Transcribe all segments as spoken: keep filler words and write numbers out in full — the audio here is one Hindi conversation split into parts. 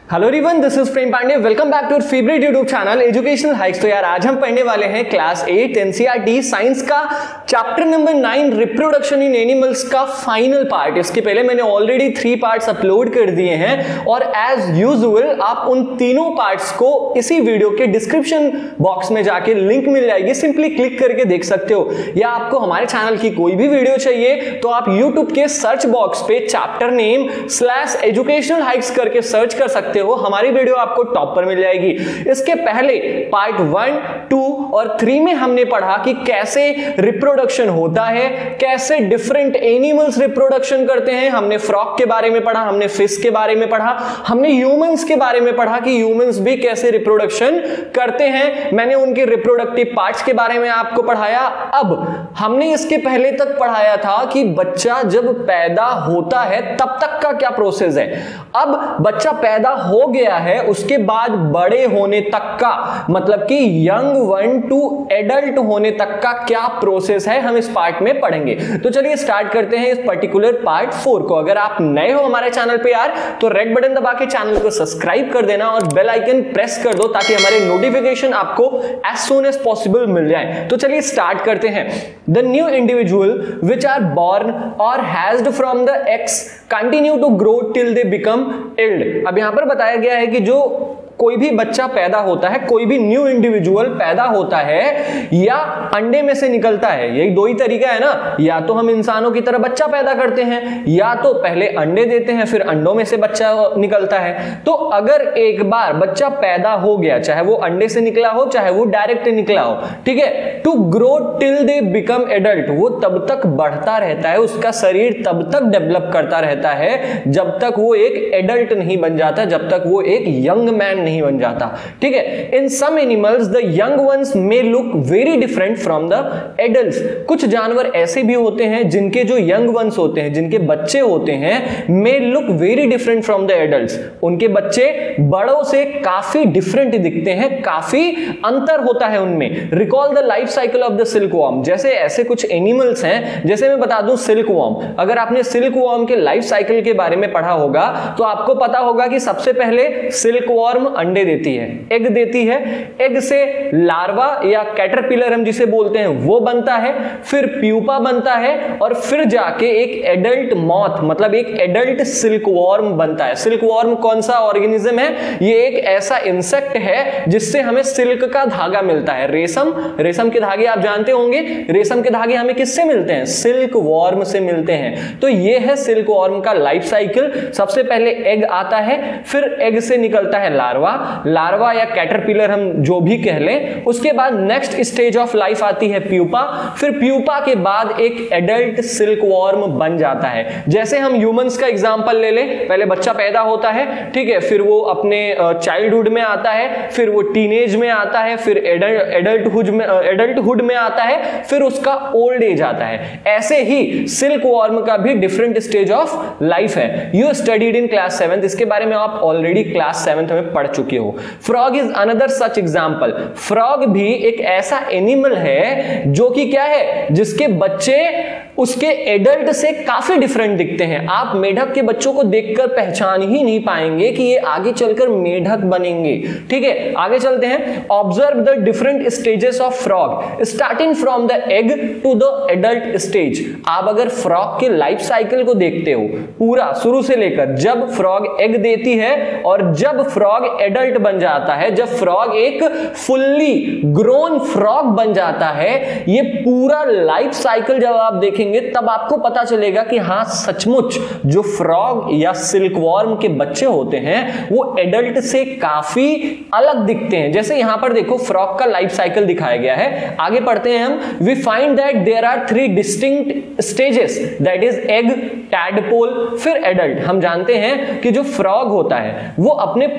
Hello everyone, this is Prem Pandey. Welcome back to your favourite YouTube channel educational hikes. तो यार आज हम पढ़ने वाले हैं क्लास एट एनसीईआरटी साइंस का chapter number nine reproduction in animals का फाइनल पार्ट। इसके पहले मैंने ऑलरेडी थ्री पार्ट्स अपलोड कर दिए हैं और एज यूजुअल आप उन तीनों पार्ट्स को इसी वीडियो के डिस्क्रिप्शन बॉक्स में जाके लिंक मिल जाएगी, सिंपली क्लिक करके देख सकते हो। या आपको हमारे चैनल की कोई भी वीडियो चाहिए तो आप यूट्यूब के सर्च बॉक्स पे chapter name slash educational hikes करके सर्च कर सकते हो, हमारी वीडियो आपको टॉप पर मिल जाएगी। इसके पहले पार्ट वन, टू और थ्री में हमने पढ़ा कि कैसे रिप्रोडक्शन होता है, कैसे डिफरेंट एनिमल्स रिप्रोडक्शन करते हैं। हमने फ्रॉग के बारे में पढ़ा, हमने फिश के बारे में पढ़ा, हमने ह्यूमंस के बारे में पढ़ा कि ह्यूमंस भी कैसे रिप्रोडक्शन करते हैं। मैंने उनके रिप्रोडक्टिव पार्ट्स के बारे में आपको पढ़ाया। अब हमने इसके पहले तक पढ़ाया था कि बच्चा जब पैदा होता है तब तक का क्या प्रोसेस है। अब बच्चा पैदा हो गया है, उसके बाद बड़े होने तक का, मतलब कि यंग वन टू एडल्ट होने तक का क्या प्रोसेस है, हम इस पार्ट में पढ़ेंगे। तो चलिए स्टार्ट करते हैं इस पर्टिकुलर पार्ट फोर को। अगर आप नए हो हमारे चैनल पे यार तो रेड बटन दबा के चैनल को सब्सक्राइब कर देना और बेल आइकन प्रेस कर दो ताकि हमारे नोटिफिकेशन आपको एज सून एज पॉसिबल मिल जाए। तो चलिए स्टार्ट करते हैं। The new individual which are born और hatched from the eggs continue to grow till they become adult. अब यहां पर बताया गया है कि जो कोई भी बच्चा पैदा होता है, कोई भी न्यू इंडिविजुअल पैदा होता है या अंडे में से निकलता है, यही दो ही तरीका है ना। या तो हम इंसानों की तरह बच्चा पैदा करते हैं या तो पहले अंडे देते हैं फिर अंडों में से बच्चा निकलता है। तो अगर एक बार बच्चा पैदा हो गया, चाहे वो अंडे से निकला हो चाहे वो डायरेक्ट निकला हो, ठीक है, to grow till they become adult, वो तब तक बढ़ता रहता है, उसका शरीर तब तक डेवलप करता रहता है जब तक वो एक एडल्ट नहीं बन जाता, जब तक वो एक यंग मैन नहीं बन जाता। ठीक है, in some animals the young ones may look very different from the adults. कुछ जानवर ऐसे भी होते हैं जिनके जो यंग वंस होते हैं, जिनके बच्चे होते हैं, may look very different from the adults, उनके बच्चे बड़ों से काफी डिफरेंट दिखते हैं, काफी अंतर होता है उनमें। Recall the life cycle of the silk worm, जैसे ऐसे कुछ एनिमल्स हैं, जैसे मैं बता दूं सिल्क वॉर्म। अगर आपने सिल्क वॉर्म के लाइफ साइकिल के बारे में पढ़ा होगा तो आपको पता होगा कि सबसे पहले सिल्क वॉर्म अंडे देती है, एग देती है, एग से लार्वा या कैटरपिलर हम जिसे बोलते हैं वो बनता है, फिर प्यूपा बनता है और फिर जाके एक एडल्ट मॉथ मतलब एक एडल्ट सिल्क वॉर्म बनता है। सिल्क वॉर्म कौन सा ऑर्गेनिज्म है? ये एक ऐसा इंसेक्ट है जिससे हमें सिल्क का धागा मिलता है, रेशम। रेशम के धागे आप जानते होंगे, रेशम के धागे हमें किससे मिलते हैं? सिल्क वॉर्म से मिलते हैं। तो ये है सिल्क वॉर्म का लाइफ साइकिल। सबसे पहले एग आता है, फिर एग से निकलता है लार्वा, लार्वा या कैटरपिलर हम जो भी कह लें। उसके बाद नेक्स्ट स्टेज ऑफ लाइफ आती है प्यूपा, फिर प्यूपा के बाद एक एडल्ट सिल्क वॉर्म बन जाता है। जैसे हम ह्यूमंस का एग्जांपल ले लें, पहले बच्चा पैदा होता है, ठीक है, फिर वो अपने चाइल्डहुड में आता है, फिर वो टीनेज में आता है, फिर एडल्टहुड में एडल्टहुड में आता है, फिर उसका ओल्ड एज आता है। ऐसे ही सिल्क वॉर्म का भी डिफरेंट स्टेज ऑफ लाइफ है। You studied in class seventh, इसके बारे में आप ऑलरेडी क्लास सेवेंथ में पढ़ चुके हो। Frog is another such example. Frog भी एक ऐसा एनिमल है जो कि क्या है, जिसके बच्चे उसके एडल्ट से काफी डिफरेंट दिखते हैं। आप मेढक के बच्चों को देखकर पहचान ही नहीं पाएंगे कि ये आगे चलकर मेढक बनेंगे। ठीक है, आगे चलते हैं। Observe the different stages of frog starting from the egg to the adult stage. आप अगर फ्रॉग के लाइफ साइकिल को देखते हो पूरा शुरू से लेकर, जब फ्रॉग एग देती है और जब फ्रॉग एडल्ट बन जाता है, जब फ्रॉग एक फुल्ली ग्रोन फ्रॉग बन जाता है, ये पूरा लाइफ साइकिल जब आप देखेंगे तब आपको पता चलेगा कि हां सचमुच जो फ्रॉग या सिल्क वॉर्म के बच्चे होते हैं वो एडल्ट से काफी अलग दिखते हैं। जैसे यहां पर देखो फ्रॉग का लाइफ साइकिल दिखाया गया है, आगे पढ़ते हैं हम। We find that there are three distinct stages, that is egg, tadpole, फिर एडल्ट। हम जानते हैं कि जो फ्रॉग होता है वो अपने पूरे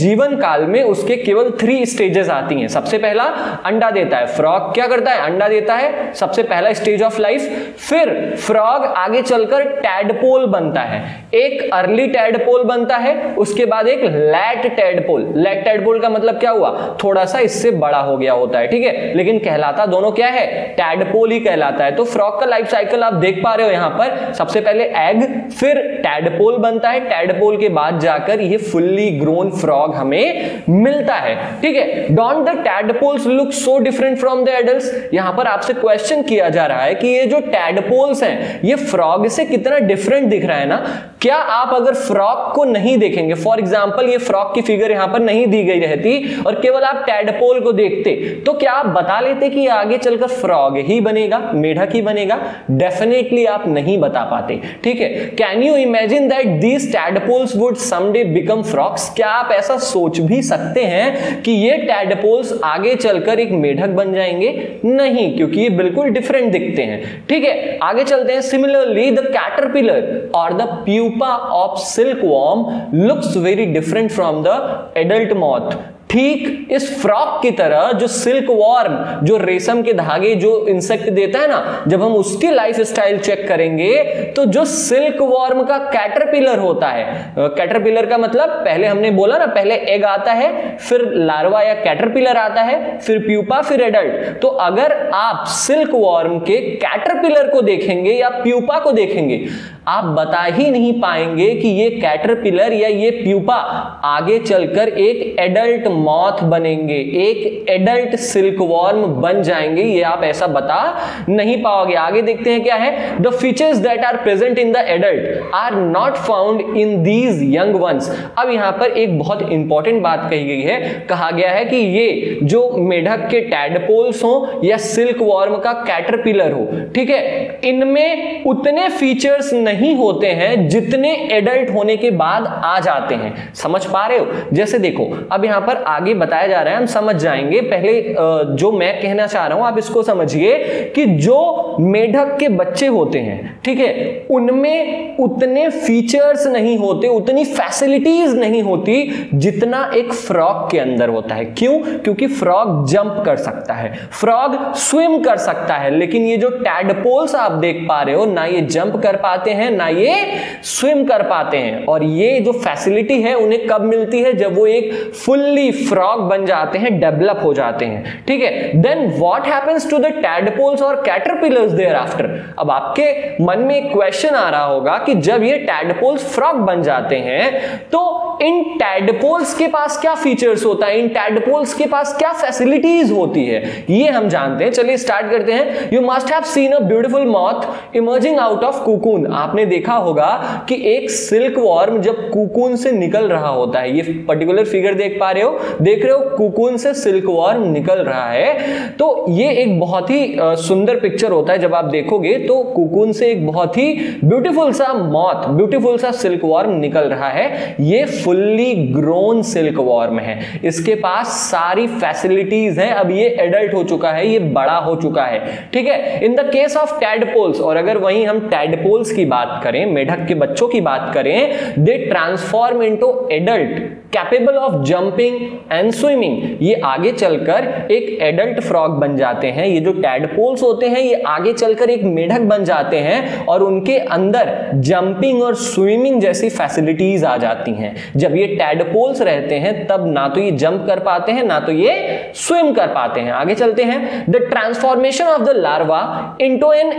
जीवन काल में उसके केवल थ्री स्टेजेस आती हैं। सबसे पहला अंडा देता है, फ्रॉग क्या करता है, अंडा देता है, सबसे पहला स्टेज ऑफ लाइफ। फिर फ्रॉग आगे चलकर टैडपोल बनता है, एक अर्ली टैडपोल बनता है, उसके बाद एक लैट टैडपोल। लैट टैडपोल का मतलब क्या हुआ, थोड़ा सा इससे बड़ा हो गया होता है, ठीक है, लेकिन कहलाता दोनों क्या है, टैडपोल ही कहलाता है। तो फ्रॉग का लाइफ साइकिल आप देख पा रहे हो यहां पर, सबसे पहले एग, फिर टैडपोल बनता है, टैडपोल के बाद जाकर ये फुल्ली ग्रोन फ्रॉग हमें मिलता है, ठीक है। Don't the tadpoles look so different from the adults? यहां पर आपसे क्वेश्चन किया जा रहा है कि ये जो टैडपोल्स हैं ये फ्रॉग से कितना डिफरेंट दिख रहा है ना। क्या आप अगर फ्रॉग को नहीं देखेंगे, फॉर एग्जांपल ये फ्रॉग की फिगर यहां पर नहीं दी गई रहती और केवल आप टैडपोल को देखते, तो क्या आप बता लेते कि आगे चलकर फ्रॉग ही बनेगा, मेढक ही बनेगा? डेफिनेटली आप नहीं बता पाते, ठीक है। Can you imagine that these tadpoles would someday become frogs? क्या आप ऐसा सोच भी सकते हैं कि ये टैडपोल्स आगे चलकर एक मेढक बन जाएंगे? नहीं, क्योंकि ये बिल्कुल डिफरेंट दिखते हैं, ठीक है। आगे चलते हैं। सिमिलरली द कैटरपिलर और the pupa of silkworm looks very different from the adult moth. ठीक इस फ्रॉग की तरह जो सिल्क वॉर्म, जो रेशम के धागे जो इंसेक्ट देता है ना, जब हम उसकी लाइफ स्टाइल चेक करेंगे तो जो सिल्क वॉर्म का कैटरपिलर होता है, कैटरपिलर का मतलब पहले हमने बोला ना, पहले एग आता है, फिर लार्वा या कैटरपिलर आता है, फिर प्यूपा, फिर एडल्ट। तो अगर आप सिल्क वॉर्म के कैटरपिलर को देखेंगे या प्यूपा को देखेंगे, आप बता ही नहीं पाएंगे कि ये कैटरपिलर या ये प्यूपा आगे चलकर एक एडल्ट मॉथ बनेंगे, एक एडल्ट सिल्कवॉर्म बन जाएंगे, ये आप ऐसा बता नहीं पाओगे। आगे देखते हैं क्या है। The features that are present in the adult are not found in these young ones. अब यहां पर एक बहुत इंपॉर्टेंट बात कही गई है, कहा गया है कि ये जो मेढक के टैडपोल्स हो या सिल्कवॉर्म का कैटरपिलर हो, ठीक है, इनमें उतने फीचर्स नहीं होते हैं जितने एडल्ट होने के बाद आ जाते हैं। समझ पा रहे हो? जैसे देखो, अब यहां पर आगे बताया जा रहा है, हम समझ जाएंगे। पहले जो मैं कहना चाह रहा हूं आप इसको समझिए कि जो मेढक के बच्चे होते हैं, ठीक है, उनमें उतने फीचर्स नहीं होते, उतनी फैसिलिटीज नहीं होती जितना एक फ्रॉग के अंदर होता है। क्यों? क्योंकि फ्रॉग जंप कर सकता है, फ्रॉग स्विम कर सकता है, लेकिन ये जो टैडपोल्स आप देख पा रहे हो, ना ये जंप कर पाते हैं ना ये स्विम कर पाते हैं। और ये जो फैसिलिटी है उन्हें कब मिलती है? जब वो एक फुल्ली फ्रॉग बन जाते हैं, डेवलप हो जाते हैं, ठीक है। Then what happens to the tadpoles और कैटरपिलर्स देयर आफ्टर? अब आपके मन में एक क्वेश्चन आ रहा होगा कि जब ये टैडपोल्स फ्रॉग बन जाते हैं तो इन टैडपोल्स के पास क्या फीचर्स होता है, इन टैडपोल्स के पास क्या फैसिलिटीज होती है, ये हम जानते हैं। चलिए स्टार्ट करते हैं। You must have seen a beautiful moth emerging out of cocoon. आपने देखा होगा कि एक सिल्क वॉर्म जब कुकून से निकल रहा होता है, ये पर्टिकुलर फिगर देख पा रहे हो, देख रहे हो, कुकून से सिल्क वॉर्म निकल रहा है, तो ये एक बहुत ही सुंदर पिक्चर होता है। जब आप देखोगे तो कुकून से एक बहुत ही ब्यूटीफुल सा मॉथ, ब्यूटीफुल सा सिल्क वॉर्म निकल रहा है। ये फुल्ली ग्रोन सिल्क वॉर्म है, इसके पास सारी फैसिलिटीज हैं, अब ये एडल्ट हो चुका है, ये बड़ा हो चुका है, ठीक है। In the case of tadpoles, और अगर वहीं हम टैडपोल्स की बात करें, मेढक के बच्चों की बात करें, they transform into adult capable of jumping and swimming. ये आगे चलकर एक एडल्ट फ्रॉग बन जाते हैं। ये जो टैडपोल्स होते हैं ये आगे चलकर एक मेढक बन जाते हैं और उनके अंदर जंपिंग और स्विमिंग जैसी फैसिलिटीज आ जाती हैं। जब ये टैडपोल्स रहते हैं तब ना तो ये जंप कर पाते हैं ना तो ये स्विम कर पाते हैं। आगे चलते हैं। The transformation of the larva into an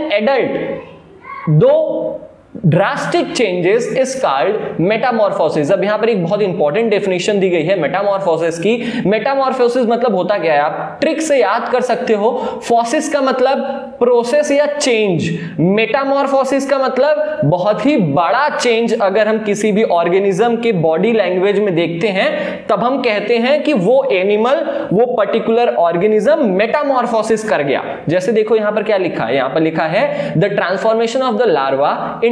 adult through drastic changes is called metamorphosis. अब यहां पर एक बहुत इंपॉर्टेंट डेफिनेशन दी गई है मेटामॉर्फोसिस की। मेटामॉर्फोसिस मतलब होता क्या है, आप ट्रिक से याद कर सकते हो। फोसिस का मतलब प्रोसेस या चेंज, मेटामॉर्फोसिस का मतलब बहुत ही बड़ा चेंज। अगर हम किसी भी ऑर्गेनिज्म के बॉडी लैंग्वेज में देखते हैं तब हम कहते हैं कि वो एनिमल, वो पर्टिकुलर ऑर्गेनिज्म मेटामॉर्फोसिस कर गया। जैसे देखो यहां पर क्या लिखा है, यहां पर लिखा है the transformation of the larva in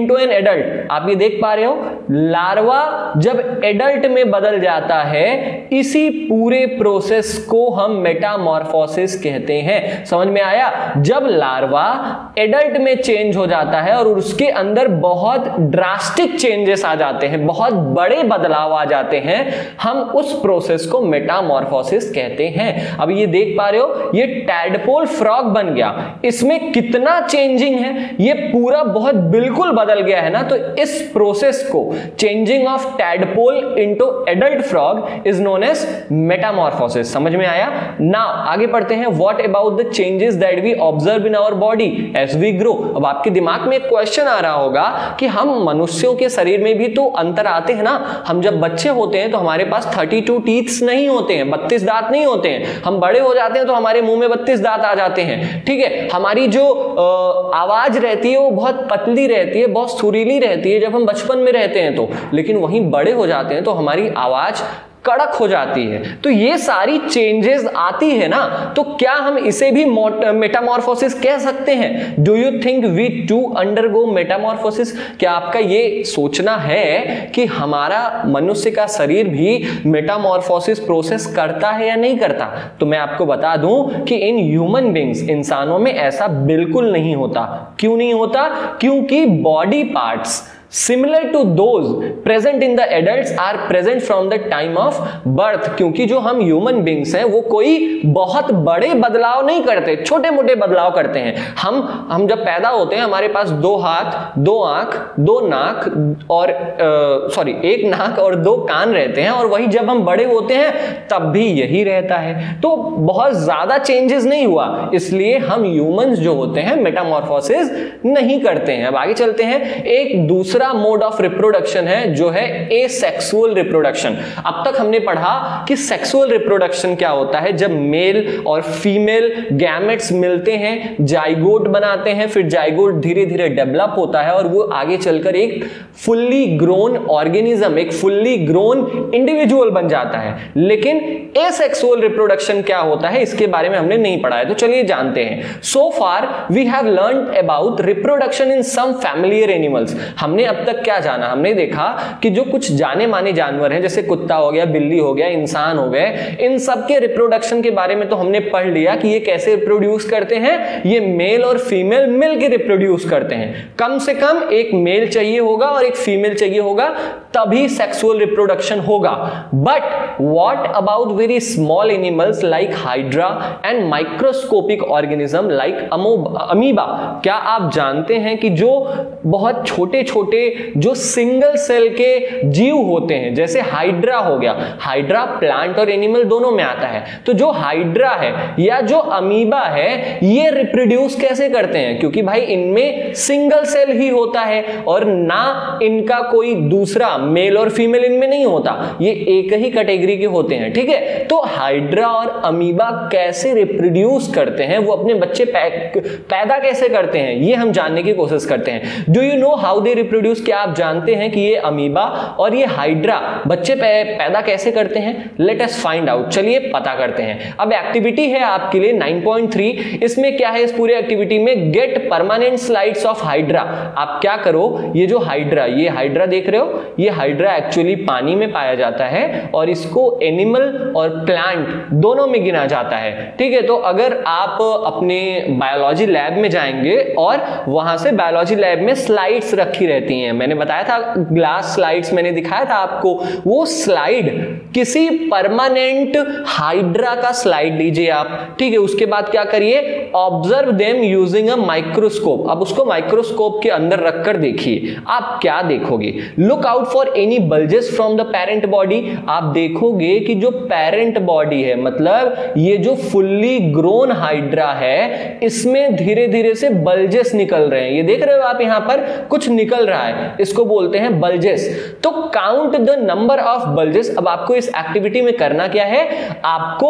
into an adult. आप ये देख पा रहे हो, लार्वा जब एडल्ट में बदल जाता है, इसी पूरे प्रोसेस को हम मेटामॉर्फोसिस कहते हैं। समझ में आया? जब लार्वा एडल्ट में चेंज हो जाता है और उसके अंदर बहुत ड्रास्टिक चेंजेस आ जाते हैं, बहुत बड़े बदलाव आ जाते हैं, हम उस प्रोसेस को मेटामॉर्फोसिस कहते हैं। अब ये देख पा रहे हो, ये टैडपोल फ्रॉग बन गया, इसमें कितना चेंजिंग है, ये पूरा बहुत बिल्कुल बदल गया है ना। तो इस प्रोसेस को, changing of tadpole into adult frog, is known as metamorphosis. समझ में आया? नाउ आगे पढ़ते हैं। What about the changes that we observe in our body as we grow. अब आपके दिमाग में एक क्वेश्चन आ रहा होगा कि हम मनुष्यों के शरीर में भी तो अंतर आते हैं ना। हम जब बच्चे होते हैं तो हमारे पास थर्टी टू टीथ्स नहीं होते हैं, बत्तीस दांत नहीं होते हैं। हम बड़े हो जाते हैं तो हमारे मुंह में बत्तीस दांत आ जाते हैं। ठीक है, हमारी जो आ, आवाज रहती है वो बहुत पतली रहती है, बहुत सुरीली रहती है जब हम बचपन में रहते हैं तो, लेकिन वहीं बड़े हो जाते हैं तो हमारी आवाज कड़क हो जाती है। तो ये सारी चेंजेस आती है ना, तो क्या हम इसे भी मेटामॉर्फोसिस कह सकते हैं? Do you think we too undergo metamorphosis? क्या आपका ये सोचना है कि हमारा मनुष्य का शरीर भी मेटामॉर्फोसिस प्रोसेस करता है या नहीं करता? तो मैं आपको बता दूं कि इन ह्यूमन बींग्स, इंसानों में ऐसा बिल्कुल नहीं होता। क्यों नहीं होता? क्योंकि body parts similar to those present in the adults are present from the time of birth। क्योंकि जो हम ह्यूमन बींग्स हैं वो कोई बहुत बड़े बदलाव नहीं करते, छोटे मोटे बदलाव करते हैं। हम हम जब पैदा होते हैं हमारे पास दो हाथ, दो आंख, दो नाक और सॉरी एक नाक और दो कान रहते हैं, और वही जब हम बड़े होते हैं तब भी यही रहता है। तो बहुत ज्यादा चेंजेस नहीं हुआ, इसलिए हम ह्यूमंस जो होते हैं मेटामॉर्फोसिस नहीं करते हैं। अब आगे चलते हैं। एक दूसरा मोड ऑफ रिप्रोडक्शन है जो है एसेक्सुअल रिप्रोडक्शन। अब तक हमने पढ़ा कि सेक्सुअल रिप्रोडक्शन क्या होता है, जब मेल और फीमेल गैमेट्स मिलते हैं, जाइगोट बनाते हैं, फिर जाइगोट धीरे धीरे डेवलप होता है और वो आगे चलकर एक फुल्ली ग्रोन ऑर्गेनिज्म, एक फुल्ली ग्रोन इंडिविजुअल बन जाता है। लेकिन एसेक्सुअल रिप्रोडक्शन क्या होता है इसके बारे में हमने नहीं पढ़ा है, तो चलिए जानते हैं। So far we have learned about reproduction in some familiar animals. हमने अब तक क्या जाना? हमने देखा कि जो कुछ जाने माने जानवर हैं, जैसे कुत्ता हो गया, बिल्ली हो गया, इंसान हो गए, इन सब के रिप्रोडक्शन के बारे में तो हमने पढ़ लिया कि ये कैसे रिप्रोड्यूस करते हैं। ये मेल और फीमेल मिलकर रिप्रोड्यूस करते हैं। कम से कम एक मेल चाहिए होगा और एक फीमेल चाहिए होगा, तभी सेक्सुअल रिप्रोडक्शन होगा। But what about very small animals like hydra and microscopic organism like amoeba? क्या आप जानते हैं कि जो बहुत छोटे छोटे जो सिंगल सेल के जीव होते हैं, जैसे हाइड्रा हो गया, हाइड्रा प्लांट और एनिमल दोनों में आता है, तो जो हाइड्रा है या जो अमीबा है ये रिप्रोड्यूस कैसे करते हैं? क्योंकि भाई इनमें सिंगल सेल ही होता है और ना इनका कोई दूसरा मेल और फीमेल इनमें नहीं होता, ये एक ही कैटेगरी के होते हैं। ठीक है, तो हाइड्रा और अमीबा कैसे रिप्रोड्यूस करते हैं, वो अपने बच्चे पैदा कैसे करते हैं, ये हम जानने की कोशिश करते हैं। Do you know how they reproduce? क्या आप जानते हैं कि ये अमीबा और ये हाइड्रा बच्चे पैदा कैसे करते हैं? Let us find out. चलिए पता करते हैं। अब एक्टिविटी है आपके लिए नाइन पॉइंट थ्री। इसमें क्या है? इस पूरे एक्टिविटी में get permanent slides of hydra. आप क्या करो, ये जो हाइड्रा, ये हाइड्रा देख रहे हो, ये हाइड्रा एक्चुअली पानी में पाया जाता है और इसको एनिमल और प्लांट दोनों में गिना जाता है। ठीक है, तो अगर आप अपने बायोलॉजी लैब में जाएंगे और वहां से बायोलॉजी लैब में स्लाइड्स रखी रहती हैं, मैंने बताया था ग्लास स्लाइड्स मैंने दिखाया था आपको, वो स्लाइड किसी परमानेंट हाइड्रा का स्लाइड लीजिए आप। ठीक है, उसके बाद क्या करिए? Observe them using a microscope. अब उसको माइक्रोस्कोप के अंदर रखकर देखिए, आप क्या देखोगे? Look out for any bulges from the parent body. आप देखोगे कि जो पेरेंट बॉडी है, मतलब ये जो फुल्ली ग्रोन हाइड्रा है, इसमें धीरे धीरे से बल्जेस निकल रहे हैं। ये देख रहे हो आप, यहां पर कुछ निकल रहा है, इसको बोलते हैं बल्जेस। तो count the number of bulges. अब आपको इस एक्टिविटी में करना क्या है? आपको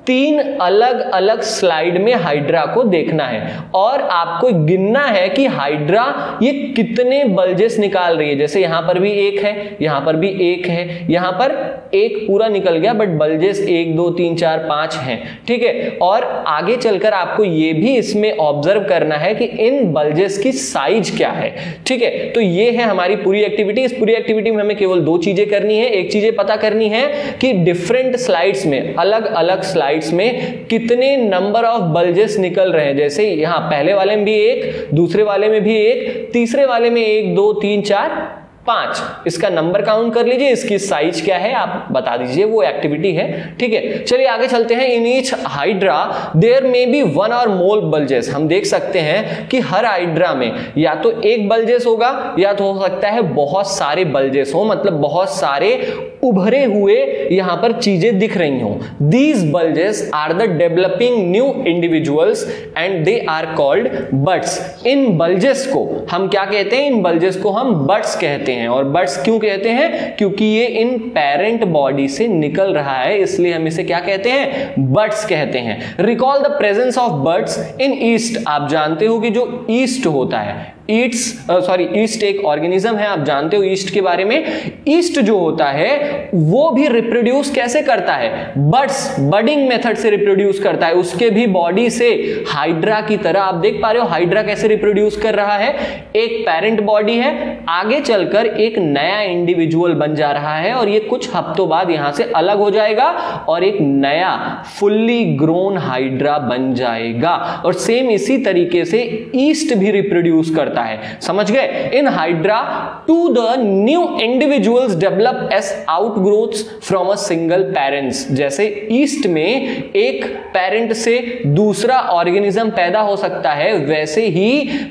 तीन अलग अलग स्लाइड में हाइड्रा को देखना है और आपको गिनना है कि हाइड्रा ये कितने बल्जेस निकाल रही है। जैसे यहां पर भी एक है, यहां पर भी एक है, यहां पर एक पूरा निकल गया, बट बल्जेस एक दो तीन चार पांच हैं, ठीक है। और आगे चलकर आपको ये भी इसमें ऑब्जर्व करना है कि इन बल्जेस की साइज क्या है, ठीक है। तो ये है हमारी पूरी एक्टिविटी। इस पूरी एक्टिविटी में हमें केवल दो चीजें करनी है। एक चीजें पता करनी है कि डिफरेंट स्लाइड्स में, अलग अलग स्लाइड्स में कितने नंबर ऑफ बल्जेस निकल रहे हैं। जैसे यहां पहले वाले में भी एक, दूसरे वाले में भी एक, तीसरे वाले में एक दो तीन चार पांच, इसका नंबर काउंट कर लीजिए, इसकी साइज क्या है आप बता दीजिए, वो एक्टिविटी है, ठीक है। चलिए आगे चलते हैं। In each hydra there may be one or more bulges. हम देख सकते हैं कि हर हाइड्रा में या तो एक बल्जेस होगा या तो हो सकता है बहुत सारे बल्जेस हो, मतलब बहुत सारे उभरे हुए यहां पर चीजें दिख रही हो। These bulges are the developing new individuals and they are called buds. इन बल्जेस को हम क्या कहते हैं? इन बल्जेस को हम बड्स कहते हैं। और बड्स क्यों कहते हैं? क्योंकि ये इन पेरेंट बॉडी से निकल रहा है, इसलिए हम इसे क्या कहते हैं? बड्स कहते हैं। Recall the presence of buds in yeast. आप जानते हो कि जो ईस्ट होता है, ईट्स सॉरी ईस्ट एक ऑर्गेनिज्म है, आप जानते हो ईस्ट के बारे में। ईस्ट जो होता है वो भी रिप्रोड्यूस कैसे करता है? बड्स, बडिंग मेथड से रिप्रोड्यूस करता है। उसके भी बॉडी से हाइड्रा की तरह, आप देख पा रहे हो हाइड्रा कैसे रिप्रोड्यूस कर रहा है। एक पेरेंट बॉडी है, आगे चलकर एक नया इंडिविजुअल बन जा रहा है और ये कुछ हफ्तों बाद यहां से अलग हो जाएगा और एक नया फुल्ली ग्रोन हाइड्रा बन जाएगा। और सेम इसी तरीके से ईस्ट भी रिप्रोड्यूस करता है, समझ गए? In hydra too the new individuals develop as outgrowths from a single parents. जैसे ईस्ट में एक पेरेंट से दूसरा ऑर्गेनिज्म पैदा हो सकता है, वैसे ही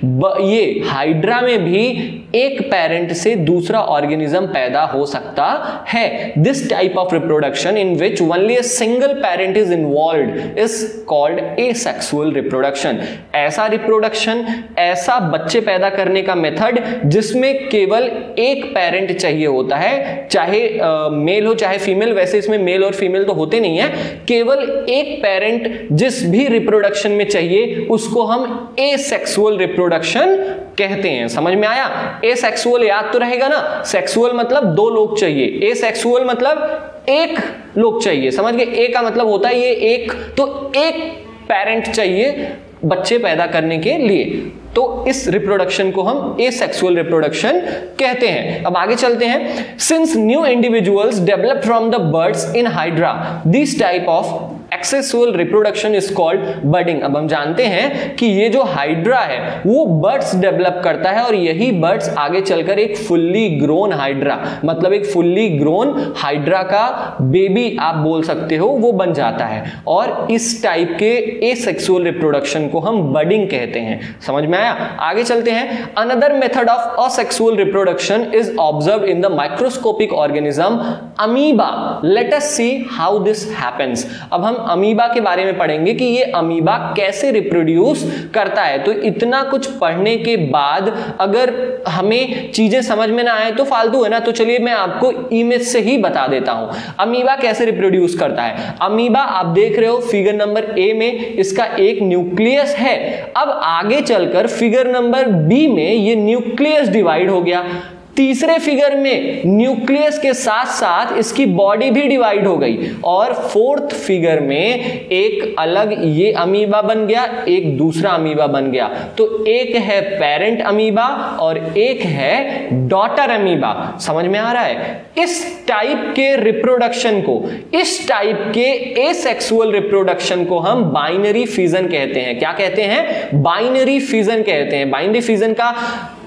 ये हाइड्रा में भी एक पेरेंट से दूसरा ऑर्गेनिज्म पैदा हो सकता है। This type of reproduction in which only a single parent is involved is called asexual reproduction. ऐसा रिप्रोडक्शन, ऐसा बच्चे पैदा करने का मेथड जिसमें केवल एक पेरेंट चाहिए होता है, चाहे मेल हो चाहे फीमेल। वैसे इसमें मेल और फीमेल तो होते नहीं है, केवल एक पेरेंट जिस भी रिप्रोडक्शन में चाहिए उसको हम एसेक्सुअल रिप्रोडक्शन कहते हैं। समझ में आया? एसेक्सुअल याद तो रहेगा ना, सेक्सुअल मतलब दो लोग चाहिए, एसेक्सुअल मतलब एक लोग चाहिए, समझ गए? ए का मतलब होता है ये एक, तो एक पेरेंट चाहिए बच्चे पैदा करने के लिए, तो इस रिप्रोडक्शन को हम एसेक्सुअल रिप्रोडक्शन कहते हैं। अब आगे चलते हैं। Since new individuals develop from the buds in hydra, this type of asexual reproduction is called budding. अब हम जानते हैं कि ये जो हाइड्रा है वो बर्ड्स डेवलप करता है और यही बर्ड्स आगे चलकर एक फुल्ली ग्रोन हाइड्रा, मतलब एक फुल्ली ग्रोन हाइड्रा का बेबी आप बोल सकते हो, वो बन जाता है। और इस टाइप के एसेक्सुअल रिप्रोडक्शन को हम बडिंग कहते हैं। समझ में आया? आगे चलते हैं। Another method of asexual reproduction is observe in the microscopic organism amoeba. Let us see how this happens. अब हम अमीबा के बारे में पढ़ेंगे कि ये अमीबा कैसे रिप्रोड्यूस करता है। तो इतना कुछ पढ़ने के बाद अगर हमें चीजें समझ में ना आए तो फालतू है ना, तो चलिए मैं आपको इमेज से ही बता देता हूं अमीबा कैसे रिप्रोड्यूस करता है। अमीबा आप देख रहे हो फिगर नंबर ए में, इसका एक न्यूक्लियस है। अब आगे चलकर फिगर नंबर बी में ये न्यूक्लियस डिवाइड हो गया। तीसरे फिगर में न्यूक्लियस के साथ साथ इसकी बॉडी भी डिवाइड हो गई। और फोर्थ फिगर में एक अलग ये अमीबा बन गया, एक दूसरा अमीबा बन गया। तो एक है पेरेंट अमीबा और एक है डॉटर अमीबा। समझ में आ रहा है? इस टाइप के रिप्रोडक्शन को, इस टाइप के एसेक्सुअल रिप्रोडक्शन को हम बाइनरी फिजन कहते हैं। क्या कहते हैं? बाइनरी फिजन कहते हैं। बाइनरी फिजन का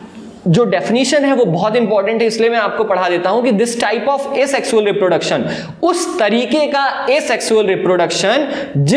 जो डेफिनेशन है वो बहुत इंपॉर्टेंट है, इसलिए मैं आपको पढ़ा देता हूं कि this type of asexual reproduction, उस तरीके का एसेक्सुअल रिप्रोडक्शन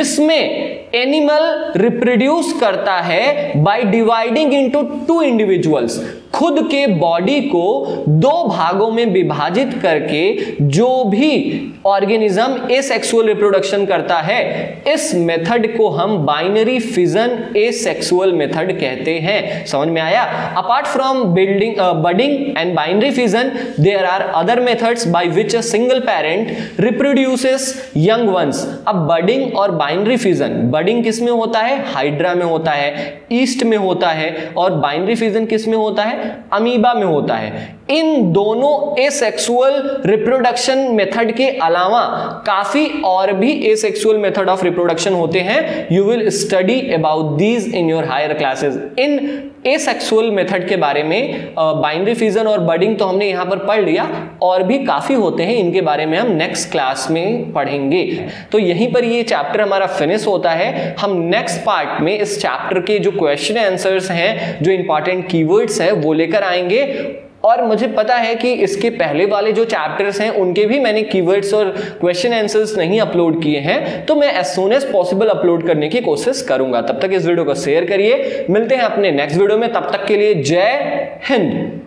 जिसमें एनिमल रिप्रोड्यूस करता है by dividing into two individuals. खुद के बॉडी को दो भागों में विभाजित करके जो भी ऑर्गेनिज्म एसेक्सुअल रिप्रोडक्शन करता है, इस मेथड को हम बाइनरी फिजन एसेक्सुअल मेथड कहते हैं। समझ में आया? Apart from building budding and binary fission there are other methods by which a single parent reproduces young ones. अब बडिंग और बाइनरी फिजन, बडिंग किस में होता है? हाइड्रा में होता है, ईस्ट में होता है, और बाइनरी फिजन किस में होता है? अमीबा में होता है। इन दोनों एसेक्सुअल रिप्रोडक्शन मेथड के अलावा काफी और भी एसेक्सुअल मेथड ऑफ रिप्रोडक्शन होते हैं। You will study about these in your higher classes. इन एसेक्सुअल मेथड के बारे में बाइनरी फिजन और बडिंग तो हमने यहां पर पढ़ लिया, और भी काफी होते हैं, इनके बारे में हम नेक्स्ट क्लास में पढ़ेंगे। तो यहीं पर ये चैप्टर हमारा फिनिश होता है। हम नेक्स्ट पार्ट में इस चैप्टर के जो क्वेश्चन आंसर्स हैं, जो इंपॉर्टेंट कीवर्ड्स हैं, वो लेकर आएंगे। और मुझे पता है कि इसके पहले वाले जो चैप्टर्स हैं उनके भी मैंने कीवर्ड्स और क्वेश्चन आंसर्स नहीं अपलोड किए हैं, तो मैं as soon as possible upload करने की कोशिश करूंगा। तब तक इस वीडियो को शेयर करिए। मिलते हैं अपने नेक्स्ट वीडियो में, तब तक के लिए जय हिंद।